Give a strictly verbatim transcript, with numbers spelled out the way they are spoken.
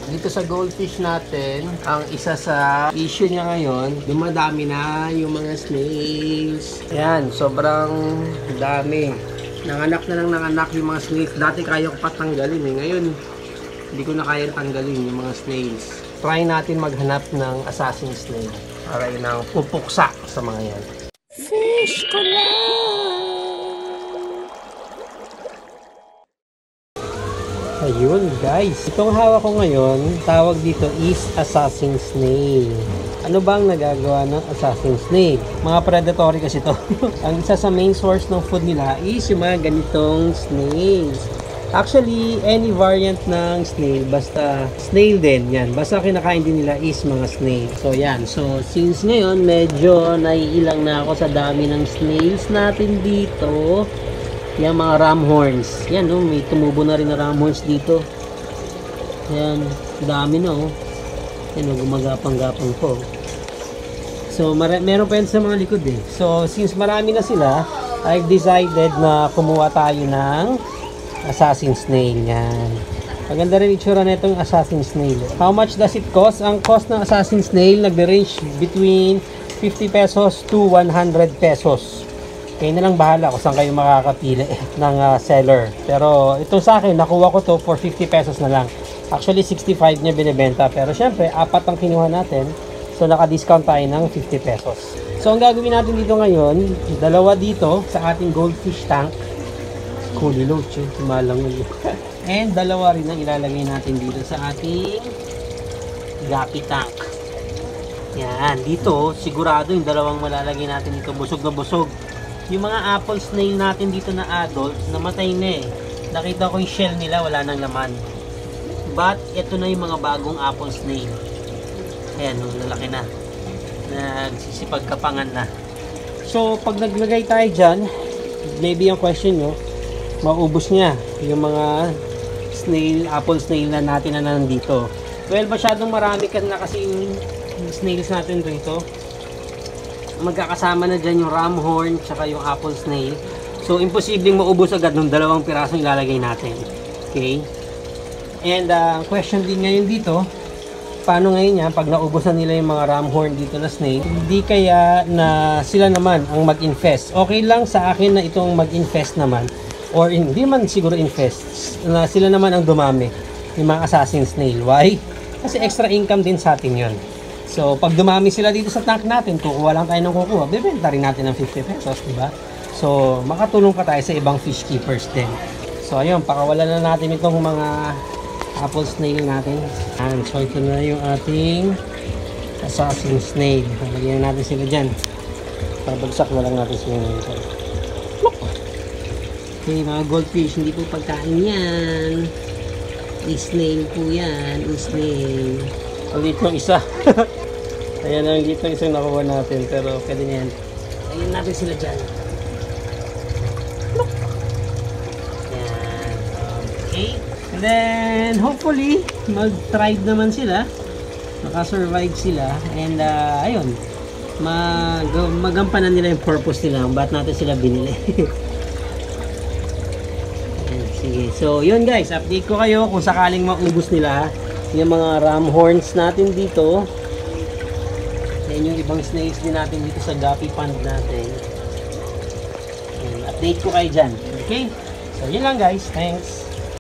Dito sa goldfish natin, ang isa sa issue niya ngayon, dumadami na yung mga snails. Ayan, sobrang dami. Nanganak na lang nanganak yung mga snails. Dati kaya ko pa tanggalin eh. Ngayon, hindi ko na kaya tanggalin yung mga snails. Try natin maghanap ng assassin snail para yun ang pupuksa sa mga yan. Fish ko lang! Ayun guys, itong hawak ko ngayon, tawag dito is assassin snail. Ano ba ang nagagawa ng assassin snail? Mga predatory kasi to. Ang isa sa main source ng food nila is yung mga ganitong snails. Actually, any variant ng snail, basta snail din yan. Basta kinakain din nila is mga snail. So yan, so since ngayon medyo naiilang na ako sa dami ng snails natin dito. Yan mga ramhorns. Yan no, may tumubo na rin na ramhorns dito. Yan, dami na oh. Yan oh, gumagapang-gapang po. So, meron pa yan sa mga likod eh. So, since marami na sila, I've decided na kumuha tayo ng assassin snail. Yan. Maganda rin itsura na itong assassin snail. How much does it cost? Ang cost ng assassin snail nagre-range between fifty pesos to one hundred pesos. Kayo na lang bahala kung saan kayo makakapili ng uh, seller. Pero ito sa akin, nakuha ko to for fifty pesos na lang. Actually, sixty-five niya binibenta. Pero syempre, apat ang kinuha natin. So, naka-discount tayo ng fifty pesos. So, ang gagawin natin dito ngayon, dalawa dito sa ating goldfish tank. Kuli load, yun. Tumalang yun. And dalawa rin ang ilalagay natin dito sa ating gapi tank. Yan. Dito, sigurado yung dalawang malalagay natin dito. Busog na busog. Yung mga apple snail natin dito na adult, namatay na eh. Nakita ko yung shell nila, wala nang laman. But, ito na yung mga bagong apple snail. Ayan, oh, lalaki na. Nagsisipagkapangan na. So, pag naglagay tayo dyan, maybe yung question nyo, maubos niya yung mga snail, apple snail na natin na nandito. Well, masyadong marami ka na kasi yung snails natin dito. Magkakasama na dyan yung ramhorn tsaka yung apple snail. So, imposibleng maubos agad ng dalawang pirasong ilalagay natin. Okay? And, ang uh, question din ngayon dito, paano ngayon yan, pag naubusan nila yung mga ramhorn dito na snail, hindi kaya na sila naman ang mag-infest. Okay lang sa akin na itong mag-infest naman, or hindi man siguro infest, na sila naman ang dumami, yung mga assassin snail. Why? Kasi extra income din sa atin yun. So, pag dumami sila dito sa tank natin, kukuha lang tayo ng kukuha, bibenta rin natin ng fifty pesos, diba? So, makatulong pa tayo sa ibang fish keepers din. So, ayun, pakawalan na natin itong mga apple snail natin. And, so, ito na yung ating assassin snail. Lagyan natin sila dyan. Pabagsak na lang natin sila nito. Okay, mga goldfish, hindi po pagkain yan. Snail po yan, snail. So, dito isa. Ayan lang dito isang nakuha natin. Pero pwede na yan. Ayan natin sila dyan. Ayan. Okay. And then, hopefully, mag-thrive naman sila. Makasurvive sila. And, uh, ayun. Mag magampanan nila yung purpose nila. Ba't natin sila binili. Ayan, sige. So, yun guys. Update ko kayo kung sakaling maubos nila yung mga ramhorns natin dito. Yan yung ibang snails din natin dito sa guppy pond natin. And update ko kayo dyan. Okay? So yun lang guys. Thanks.